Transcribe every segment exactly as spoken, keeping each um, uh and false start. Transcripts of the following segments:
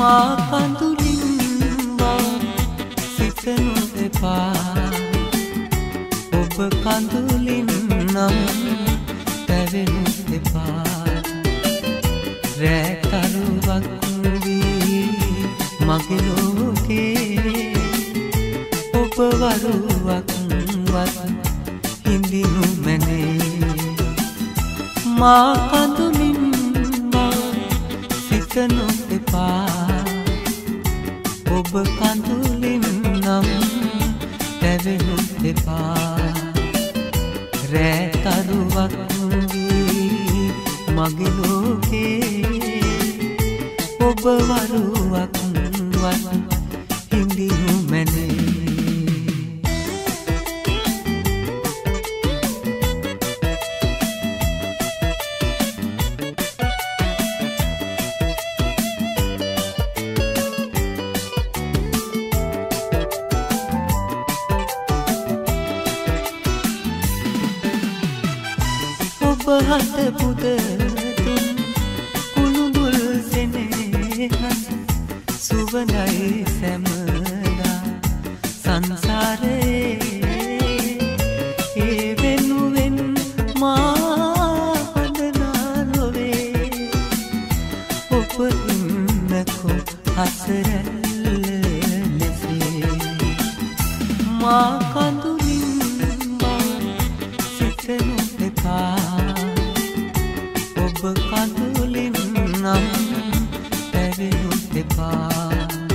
මා කඳුලින් වා සිතනු එපා ඔබ කඳුලින් නම් තැවෙනු එපා රැතරුවක් වී මගේ ලෝකේ ඔබ වරුවක් වත් හිඳිනු මැනේ මා කඳුලින් වා සිතනු එපා ඔබ කඳුලින් නම් තැවෙනු එපා රැතරුවක් වී මගේ ලෝකේ ඔබ වරුවක් වත් හිඳිනු මැනේ ඔබ හත පුදතුන් කුළුඳුල් සෙනෙහස සුවඳයි සැමදා සංසාරේ ඒ වෙනුවෙන් මා හඳනා නොවේ ඔබ ඉන්නකෝ හසරැල්ල ලෙසේ මා කඳුලින් මා සිතනු එපා ඔබ කඳුලින් නම් තැවෙනු එපා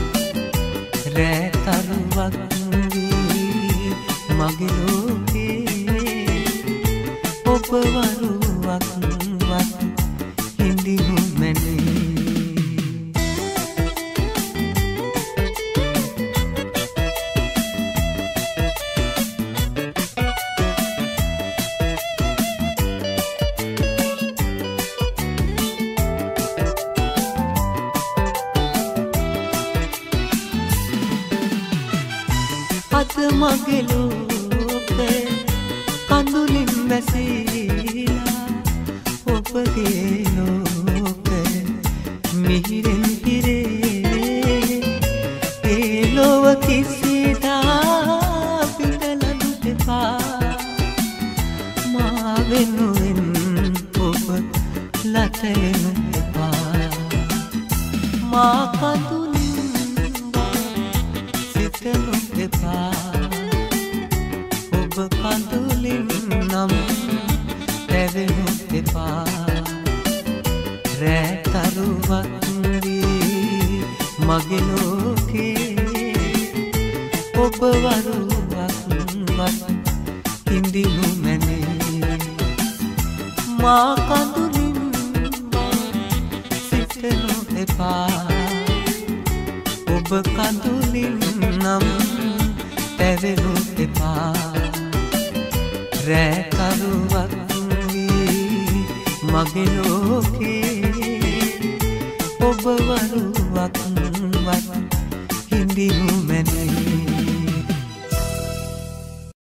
රැතරුවක් වී මගේ ලෝකේ ඔබ වරුවක් වත් හිඳිනු මැනේ අද මගේ ලෝකේ කඳුලින් මැසිලා ඔබගේ ලෝකේ මිහිරෙන් පිරේ ඒ ලොව කිසිදා පිටලනු එපා මා වෙනුවෙන් ඔබ ලතලනු එපා මා කඳුලින් සිතනු එපා ඔබ කඳුලින් නම් තැවෙනු එපා රැතරුවක් වී මගේ ලෝකේ ඔබ වරුවක් වත් හිඳිනු මැනේ මා කඳුලින් සිතනු එපා ඔබ කඳුලින් නම් තැවෙනු එපා රැකරුවක් වී මගේ ලෝකේ ඔබ වරුවක් වත් හිඳිනු මැනේ